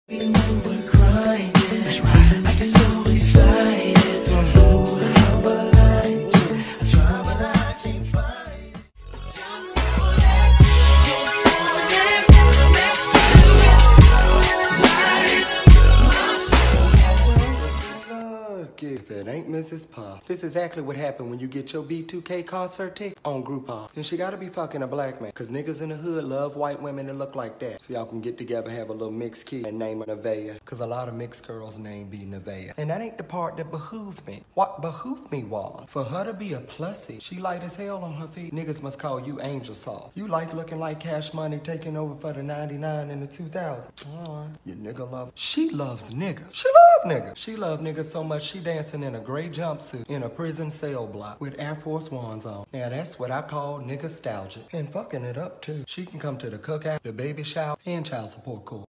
When we're crying, that's right. I get so excited. Ooh, how I like it. I try, but I can't find it. Look, if it ain't Mrs. Pop. This is exactly what happened when you get your B2K concert ticket on Groupon. Then she gotta be fucking a black man. Cause niggas in the hood love white women that look like that. So y'all can get together, have a little mixed kid and name her Nevaeh. Cause a lot of mixed girls' name be Nevaeh. And that ain't the part that behooved me. What behooved me was, for her to be a plussy, she light as hell on her feet. Niggas must call you Angel Soft. You like looking like Cash Money taking over for the 99 and the 2000. Alright, you nigga love. She loves niggas. She love niggas. She love niggas so much she dancing in a gray jumpsuit in a prison cell block with Air Force Ones on. Now that's what I call niggastalgia. And fucking it up too. She can come to the cookout, the baby shower, and child support court.